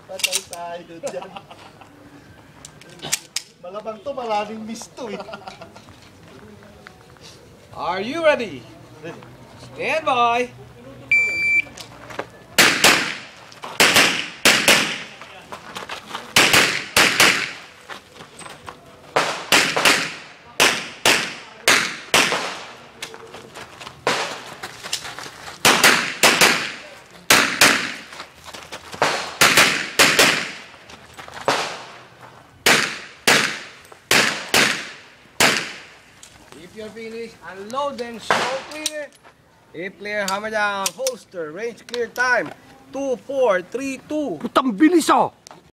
Patay tayo dyan. Malamang to, maraming miss to eh. Are you ready? Ready. Stand by. If you're finished, unload them, show clear. If clear, hammer down, holster, range clear time, 2, 4, 3, 2. Putang bilis ah!